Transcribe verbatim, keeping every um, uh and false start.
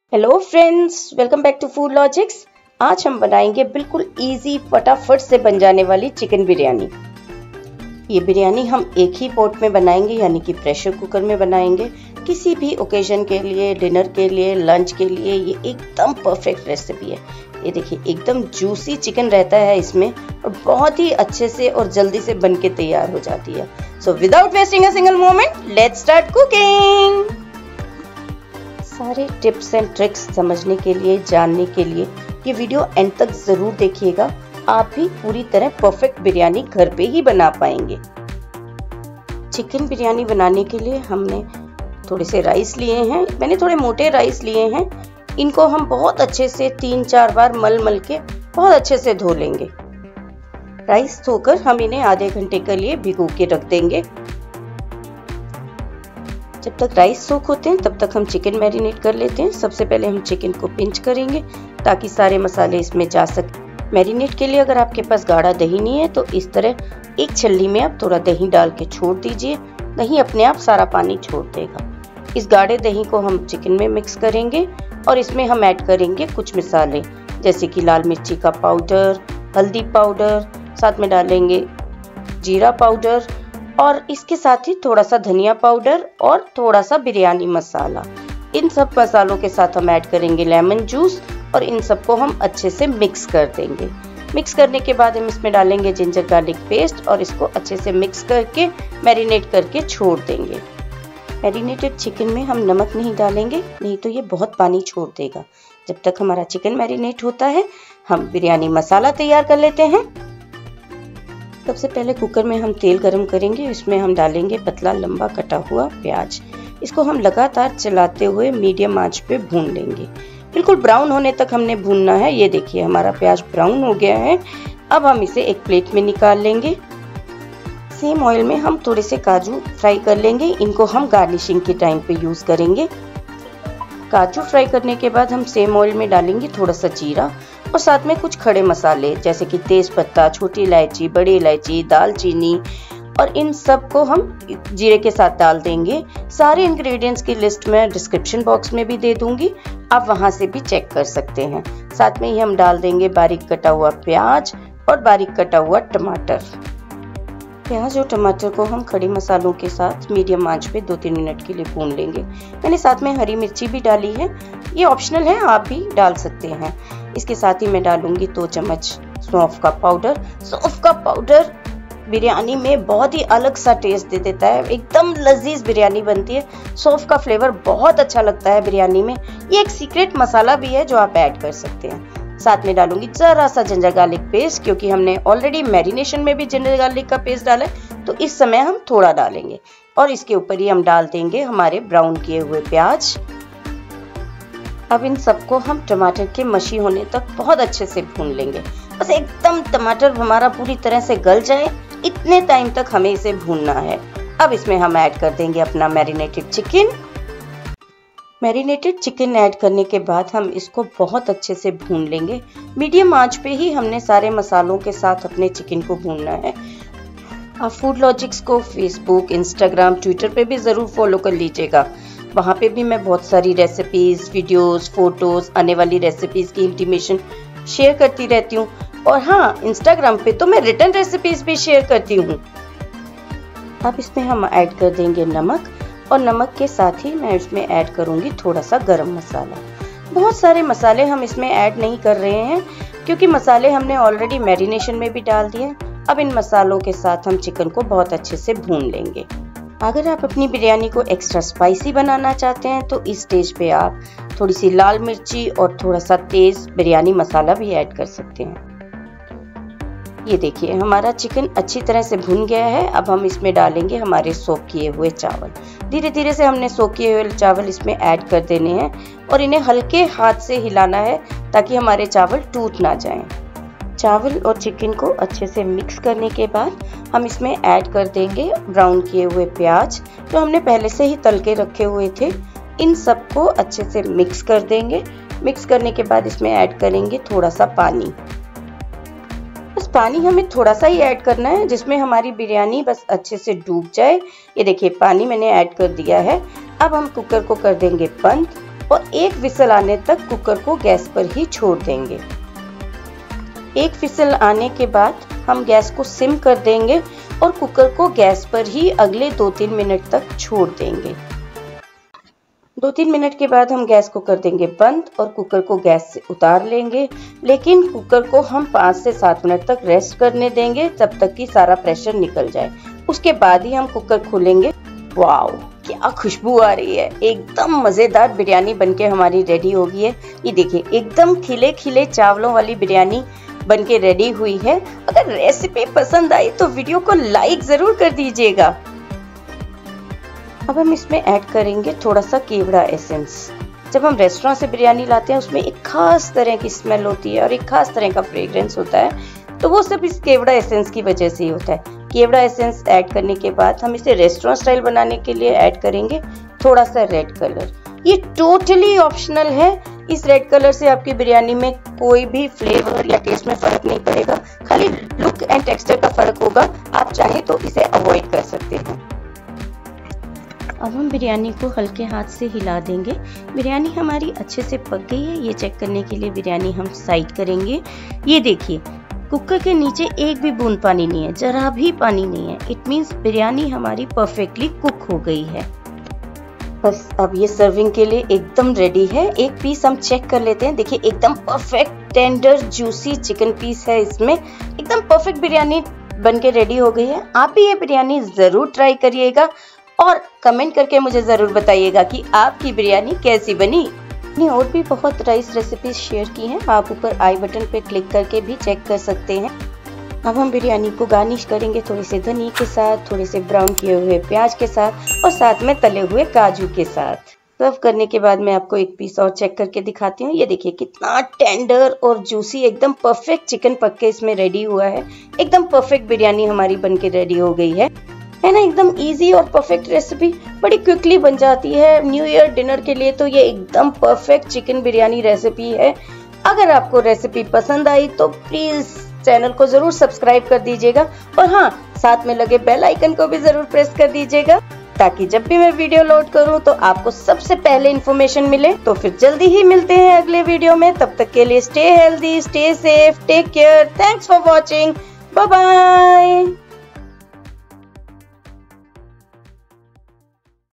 Hello friends, welcome back to Food Logics. आज हम बनाएंगे बिल्कुल इजी फटाफट से बन जाने वाली चिकन बिरयानी। ये बिरयानी हम एक ही पॉट में बनाएंगे, यानी कि प्रेशर कुकर में बनाएंगे। किसी भी ओकेजन के लिए, डिनर के लिए, लंच के लिए ये एकदम परफेक्ट रेसिपी है। ये देखिए, एकदम जूसी चिकन रहता है इसमें और बहुत ही अच्छे से और जल्दी से बन के तैयार हो जाती है। So without wasting a single moment, let's start cooking. सारे टिप्स एंड ट्रिक्स समझने के लिए, जानने के लिए ये वीडियो एंड तक जरूर देखिएगा। आप भी पूरी तरह परफेक्ट बिरयानी घर पे ही बना पाएंगे। चिकन बिरयानी बनाने के लिए हमने थोड़े से राइस लिए हैं। मैंने थोड़े मोटे राइस लिए हैं। इनको हम बहुत अच्छे से तीन चार बार मल मल के बहुत अच्छे से धो लेंगे। राइस धोकर हम इन्हें आधे घंटे के लिए भिगो के रख देंगे। जब तक राइस सोख होते हैं तब तक हम चिकन मैरिनेट कर लेते हैं। सबसे पहले हम चिकन को पिंच करेंगे ताकि सारे मसाले इसमें जा सके। मैरिनेट के लिए अगर आपके पास गाढ़ा दही नहीं है तो इस तरह एक छल्ली में आप थोड़ा दही डाल के छोड़ दीजिए। दही अपने आप सारा पानी छोड़ देगा। इस गाढ़े दही को हम चिकन में मिक्स करेंगे और इसमें हम ऐड करेंगे कुछ मसाले, जैसे कि लाल मिर्ची का पाउडर, हल्दी पाउडर, साथ में डालेंगे जीरा पाउडर और इसके साथ ही थोड़ा सा धनिया पाउडर और थोड़ा सा बिरयानी मसाला। इन सब मसालों के साथ हम ऐड करेंगे लेमन जूस और इन सबको हम अच्छे से मिक्स कर देंगे। मिक्स करने के बाद हम इसमें डालेंगे जिंजर गार्लिक पेस्ट और इसको अच्छे से मिक्स करके मैरिनेट करके छोड़ देंगे। मैरिनेटेड चिकन में हम नमक नहीं डालेंगे, नहीं तो ये बहुत पानी छोड़ देगा। जब तक हमारा चिकन मैरिनेट होता है हम बिरयानी मसाला तैयार कर लेते हैं। सबसे पहले कुकर में हम तेल गरम करेंगे। इसमें हम डालेंगे पतला लंबा कटा हुआ प्याज। इसको हम लगातार चलाते हुए मीडियम आंच पे भून लेंगे। बिल्कुल ब्राउन होने तक हमने भूनना है। ये देखिए, हमारा प्याज ब्राउन हो गया है। अब हम इसे एक प्लेट में निकाल लेंगे। सेम ऑयल में हम थोड़े से काजू फ्राई कर लेंगे। इनको हम गार्निशिंग के टाइम पे यूज करेंगे। काजू फ्राई करने के बाद हम सेम ऑयल में डालेंगे थोड़ा सा जीरा और साथ में कुछ खड़े मसाले, जैसे कि तेज पत्ता, छोटी इलायची, बड़ी इलायची, दालचीनी, और इन सब को हम जीरे के साथ डाल देंगे। सारे इंग्रेडिएंट्स की लिस्ट मैं डिस्क्रिप्शन बॉक्स में भी दे दूंगी, आप वहां से भी चेक कर सकते हैं। साथ में ही हम डाल देंगे बारीक कटा हुआ प्याज और बारीक कटा हुआ टमाटर। प्याज और टमाटर को हम खड़े मसालों के साथ मीडियम आंच पे दो तीन मिनट के लिए भून लेंगे। मैंने साथ में हरी मिर्ची भी डाली है, ये ऑप्शनल है, आप भी डाल सकते हैं। इसके साथ ही मैं डालूंगी दो चम्मच सौंफ का पाउडर। सौंफ का पाउडर बिरयानी में बहुत ही अलग सा टेस्ट दे देता है, एकदम लजीज बिरयानी बनती है। सौंफ का फ्लेवर बहुत अच्छा लगता है बिरयानी में। ये एक सीक्रेट मसाला भी है जो आप ऐड कर सकते हैं। साथ में डालूंगी जरा सा जिंजर गार्लिक पेस्ट, क्योंकि हमने ऑलरेडी मैरिनेशन में भी जिंजर गार्लिक का पेस्ट डाला है, तो इस समय हम थोड़ा डालेंगे। और इसके ऊपर ही हम डाल देंगे हमारे ब्राउन किए हुए प्याज। अब इन सबको हम टमाटर के मशी होने तक बहुत अच्छे से भून लेंगे। बस एकदम टमाटर हमारा पूरी तरह से गल जाए, इतने टाइम तक हमें इसे भूनना है। अब इसमें हम ऐड कर देंगे अपना marinated chicken. Marinated chicken add करने के बाद हम इसको बहुत अच्छे से भून लेंगे। मीडियम आंच पे ही हमने सारे मसालों के साथ अपने चिकन को भूनना है। आप फूड लॉजिक्स को फेसबुक, इंस्टाग्राम, ट्विटर पे भी ज़रूर फॉलो कर लीजिएगा। वहाँ पे भी मैं बहुत सारी रेसिपीज़, वीडियोस, फोटोज़, आने वाली रेसिपीज़ की इंटीमेशन शेयर करती रहती हूँ। और हाँ, इंस्टाग्राम पे तो मैं रिटर्न रेसिपीज़ भी शेयर करती हूँ। अब इसमें हम ऐड कर देंगे नमक और नमक के साथ ही मैं इसमें ऐड करूँगी थोड़ा सा गरम मसाला। बहुत सारे मसाले हम इसमें ऐड नहीं कर रहे हैं, क्योंकि मसाले हमने ऑलरेडी मैरिनेशन में भी डाल दिए। अब इन मसालों के साथ हम चिकन को बहुत अच्छे से भून लेंगे। अगर आप अपनी बिरयानी को एक्स्ट्रा स्पाइसी बनाना चाहते हैं तो इस स्टेज पे आप थोड़ी सी लाल मिर्ची और थोड़ा सा तेज बिरयानी मसाला भी ऐड कर सकते हैं। ये देखिए, हमारा चिकन अच्छी तरह से भुन गया है। अब हम इसमें डालेंगे हमारे सोक किए हुए चावल। धीरे धीरे से हमने सोक किए हुए चावल इसमें ऐड कर देने हैं और इन्हें हल्के हाथ से हिलाना है ताकि हमारे चावल टूट ना जाएं। चावल और चिकन को अच्छे से मिक्स करने के बाद हम इसमें ऐड कर देंगे ब्राउन किए हुए प्याज जो हमने पहले से ही तल के रखे हुए थे। इन सबको अच्छे से मिक्स कर देंगे। मिक्स करने के बाद इसमें ऐड करेंगे थोड़ा सा पानी। बस पानी हमें थोड़ा सा ही ऐड करना है, जिसमें हमारी बिरयानी बस अच्छे से डूब जाए। ये देखिए, पानी मैंने ऐड कर दिया है। अब हम कुकर को कर देंगे बंद और एक विसल आने तक कुकर को गैस पर ही छोड़ देंगे। एक विसल आने के बाद हम गैस को सिम कर देंगे और कुकर को गैस पर ही अगले दो तीन मिनट तक छोड़ देंगे। दो तीन मिनट के बाद हम गैस को कर देंगे बंद और कुकर को गैस से उतार लेंगे, लेकिन कुकर को हम पाँच से सात मिनट तक रेस्ट करने देंगे तब तक कि सारा प्रेशर निकल जाए। उसके बाद ही हम कुकर खोलेंगे। वाओ, क्या खुशबू आ रही है, एकदम मजेदार बिरयानी बनके हमारी रेडी हो गई है। ये देखिए, एकदम खिले खिले चावलों वाली बिरयानी बनके रेडी हुई है। अगर रेसिपी पसंद आई तो वीडियो को लाइक जरूर कर दीजिएगा। अब हम इसमें ऐड करेंगे थोड़ा सा केवड़ा एसेंस। जब हम रेस्टोरेंट से बिरयानी लाते हैं उसमें एक खास तरह की स्मेल होती है और एक खास तरह का फ्रेग्रेंस होता है, तो वो सब इस केवड़ा एसेंस की वजह से ही होता है। केवड़ा एसेंस ऐड करने के बाद हम इसे रेस्टोरेंट स्टाइल बनाने के लिए ऐड करेंगे थोड़ा सा रेड कलर। ये टोटली ऑप्शनल है। इस रेड कलर से आपकी बिरयानी में कोई भी फ्लेवर या टेस्ट में फर्क नहीं पड़ेगा, खाली लुक एंड टेक्सचर का फर्क होगा। आप चाहे तो इसे अवॉइड कर सकते हैं। अब हम बिरयानी को हल्के हाथ से हिला देंगे। बिरयानी हमारी अच्छे से पक गई है, ये चेक करने के लिए बिरयानी हम साइड करेंगे। ये देखिए, कुकर के नीचे एक भी बूंद पानी नहीं है, जरा भी पानी नहीं है। इट मीन्स बिरयानी हमारी परफेक्टली कुक हो गई है। बस अब ये सर्विंग के लिए एकदम रेडी है। एक पीस हम चेक कर लेते हैं। देखिए, एकदम perfect tender juicy chicken piece है इसमें। एकदम परफेक्ट बिरयानी बनके रेडी हो गई है। आप भी ये बिरयानी जरूर ट्राई करिएगा और कमेंट करके मुझे जरूर बताइएगा कि आपकी बिरयानी कैसी बनी। मैंने और भी बहुत राइस रेसिपीज शेयर की हैं, आप ऊपर आई बटन पे क्लिक करके भी चेक कर सकते हैं। अब हम बिरयानी को गार्निश करेंगे थोड़े से धनिया के साथ, थोड़े से ब्राउन किए हुए प्याज के साथ और साथ में तले हुए काजू के साथ। सर्व करने के बाद मैं आपको एक पीस और चेक करके दिखाती हूँ। ये देखिए, कितना टेंडर और जूसी, एकदम परफेक्ट चिकन पक के इसमें रेडी हुआ है। एकदम परफेक्ट बिरयानी हमारी बनके रेडी हो गई है है ना। एकदम इजी और परफेक्ट रेसिपी, बड़ी क्विकली बन जाती है। न्यू ईयर डिनर के लिए तो ये एकदम परफेक्ट चिकन बिरयानी रेसिपी है। अगर आपको रेसिपी पसंद आई तो प्लीज चैनल को जरूर सब्सक्राइब कर दीजिएगा और हाँ, साथ में लगे बेल आइकन को भी जरूर प्रेस कर दीजिएगा ताकि जब भी मैं वीडियो लोड करूं तो आपको सबसे पहले इन्फॉर्मेशन मिले। तो फिर जल्दी ही मिलते हैं अगले वीडियो में। तब तक के लिए stay healthy, stay safe, take care. Thanks for watching. Bye bye.